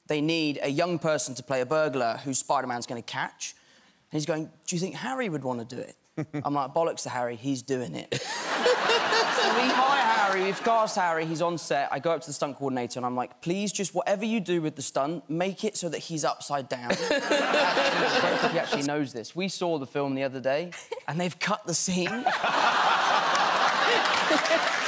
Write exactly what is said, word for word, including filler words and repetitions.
they need a young person to play a burglar who Spider-Man's going to catch. And he's going, do you think Harry would want to do it? I'm like, bollocks to Harry, he's doing it. So we hire Harry, we've cast Harry, he's on set. I go up to the stunt coordinator and I'm like, please, just whatever you do with the stunt, make it so that he's upside down. Actually, I don't think he actually knows this. We saw the film the other day and they've cut the scene.